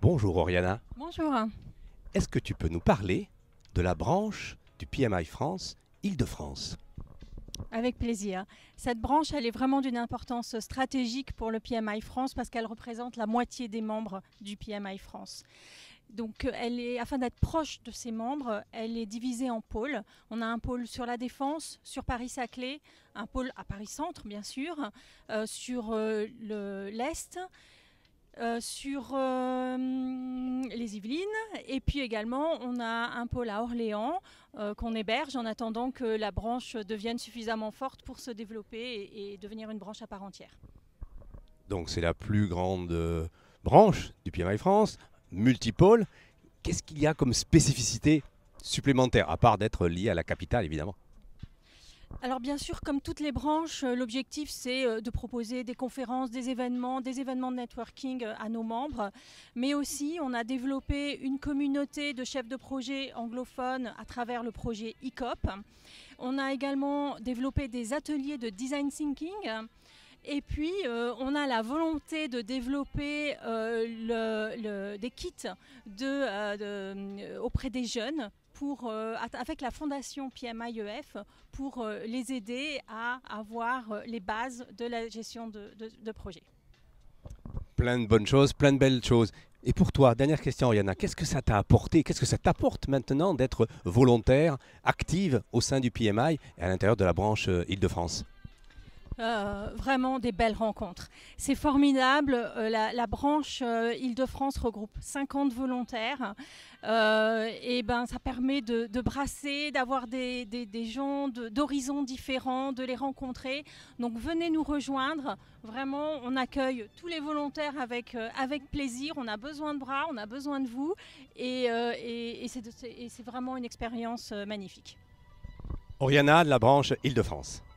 Bonjour Oriana, Bonjour. est-ce que tu peux nous parler de la branche du PMI France Île-de-France? Avec plaisir. Cette branche, elle est vraiment d'une importance stratégique pour le PMI France parce qu'elle représente la moitié des membres du PMI France. Donc, afin d'être proche de ses membres, elle est divisée en pôles. On a un pôle sur la Défense, sur Paris-Saclay, un pôle à Paris-Centre, bien sûr, sur l'Est, sur les Yvelines, et puis également on a un pôle à Orléans qu'on héberge en attendant que la branche devienne suffisamment forte pour se développer et devenir une branche à part entière. Donc c'est la plus grande branche du PMI France, multipôle. Qu'est-ce qu'il y a comme spécificité supplémentaire, à part d'être lié à la capitale évidemment? Alors bien sûr, comme toutes les branches, l'objectif c'est de proposer des conférences, des événements de networking à nos membres. Mais aussi, on a développé une communauté de chefs de projet anglophones à travers le projet ICOP. On a également développé des ateliers de design thinking. Et puis, on a la volonté de développer des kits auprès des jeunes avec la fondation PMIEF pour les aider à avoir les bases de la gestion de projet. Plein de bonnes choses, plein de belles choses. Et pour toi, dernière question Oriana, qu'est-ce que ça t'a apporté, qu'est-ce que ça t'apporte maintenant d'être volontaire, active au sein du PMI et à l'intérieur de la branche Île-de-France? Vraiment des belles rencontres. C'est formidable. La branche Île-de-France regroupe 50 volontaires. Ça permet de brasser, d'avoir des gens d'horizons différents, de les rencontrer. Donc venez nous rejoindre. Vraiment, on accueille tous les volontaires avec plaisir. On a besoin de bras, on a besoin de vous. Et c'est vraiment une expérience magnifique. Oriana de la branche Île-de-France.